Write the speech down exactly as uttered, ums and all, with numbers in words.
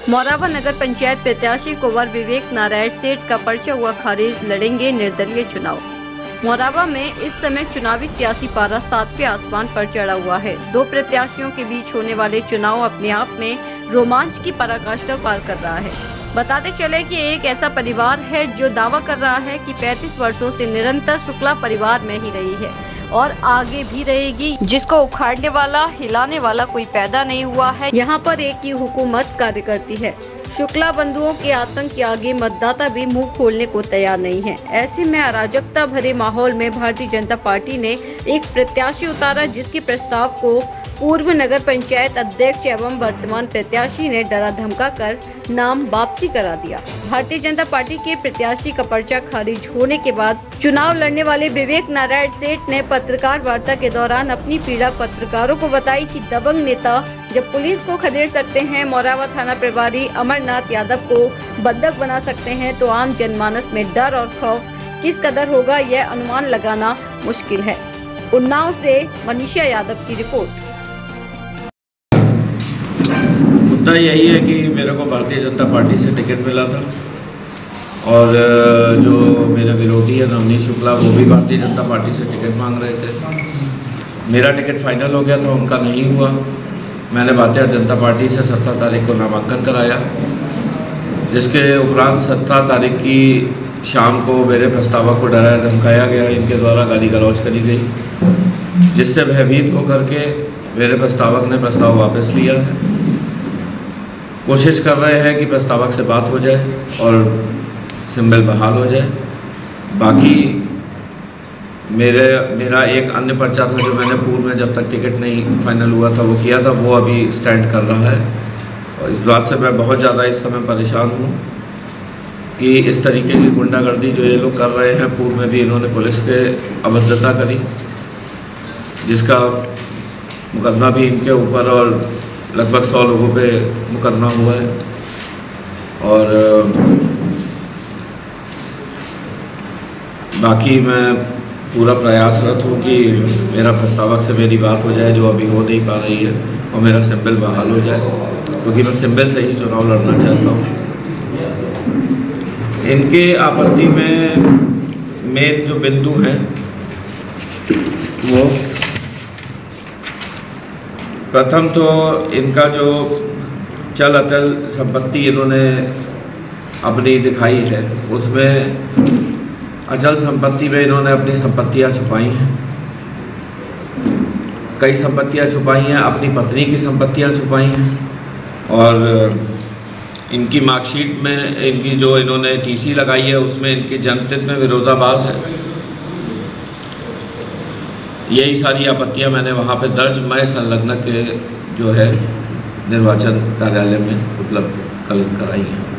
मोराबा नगर पंचायत प्रत्याशी कुंवर विवेक नारायण सेठ का पर्चा हुआ खारिज, लड़ेंगे निर्दलीय चुनाव। मोराबा में इस समय चुनावी सियासी पारा सातवें आसमान पर चढ़ा हुआ है। दो प्रत्याशियों के बीच होने वाले चुनाव अपने आप में रोमांच की पराकाष्ठा पार कर रहा है। बताते चले कि एक ऐसा परिवार है जो दावा कर रहा है कि पैंतीस वर्षों से निरंतर शुक्ला परिवार में ही रही है और आगे भी रहेगी, जिसको उखाड़ने वाला, हिलाने वाला कोई पैदा नहीं हुआ है। यहाँ पर एक ही हुकूमत कार्य करती है। शुक्ला बंधुओं के आतंक के आगे मतदाता भी मुंह खोलने को तैयार नहीं है। ऐसे में अराजकता भरे माहौल में भारतीय जनता पार्टी ने एक प्रत्याशी उतारा, जिसके प्रस्ताव को पूर्व नगर पंचायत अध्यक्ष एवं वर्तमान प्रत्याशी ने डरा धमका कर नाम वापसी करा दिया। भारतीय जनता पार्टी के प्रत्याशी का पर्चा खारिज होने के बाद चुनाव लड़ने वाले विवेक नारायण सेठ ने पत्रकार वार्ता के दौरान अपनी पीड़ा पत्रकारों को बताई कि दबंग नेता जब पुलिस को खदेड़ सकते हैं, मोराबा थाना प्रभारी अमरनाथ यादव को बंधक बना सकते हैं, तो आम जनमानस में डर और खौफ किस कदर होगा, यह अनुमान लगाना मुश्किल है। उन्नाव से मनीषा यादव की रिपोर्ट। मुद्दा यही है कि मेरे को भारतीय जनता पार्टी से टिकट मिला था और जो मेरे विरोधी है नवनीत शुक्ला, वो भी भारतीय जनता पार्टी से टिकट मांग रहे थे। मेरा टिकट फाइनल हो गया था, उनका नहीं हुआ। मैंने भारतीय जनता पार्टी से सत्रह तारीख को नामांकन कराया, जिसके उपरांत सत्रह तारीख की शाम को मेरे प्रस्तावक को डराया धमकाया गया, इनके द्वारा गाली गलौज करी गई, जिससे भयभीत होकर के मेरे प्रस्तावक ने प्रस्ताव वापस लिया है। कोशिश कर रहे हैं कि प्रस्तावक से बात हो जाए और सिंबल बहाल हो जाए। बाकी मेरे मेरा एक अन्य पर्चा था जो मैंने पूर्व में जब तक टिकट नहीं फाइनल हुआ था वो किया था, वो अभी स्टैंड कर रहा है। और इस बात से मैं बहुत ज़्यादा इस समय परेशान हूँ कि इस तरीके की गुंडागर्दी जो ये लोग कर रहे हैं, पूर्व में भी इन्होंने पुलिस के अभद्रता करी, जिसका मुकदमा भी इनके ऊपर और लगभग सौ लोगों पे मुकदमा हुआ है। और बाकी मैं पूरा प्रयासरत हूँ कि मेरा प्रस्तावक से मेरी बात हो जाए, जो अभी हो नहीं पा रही है, और मेरा सिंबल बहाल हो जाए, क्योंकि मैं सिंबल से ही चुनाव लड़ना चाहता हूँ। इनके आपत्ति में मेन जो बिंदु हैं वो प्रथम तो इनका जो चल अचल संपत्ति इन्होंने अपनी दिखाई है, उसमें अचल संपत्ति में इन्होंने अपनी संपत्तियां छुपाई हैं। कई संपत्तियां छुपाई हैं, अपनी पत्नी की संपत्तियां छुपाई हैं। और इनकी मार्कशीट में इनकी जो इन्होंने टीसी लगाई है, उसमें इनके जन्मतिथि में विरोधाभास है। यही सारी आपत्तियां मैंने वहाँ पे दर्ज मैं संलग्न के जो है निर्वाचन कार्यालय में उपलब्ध कल कराई है।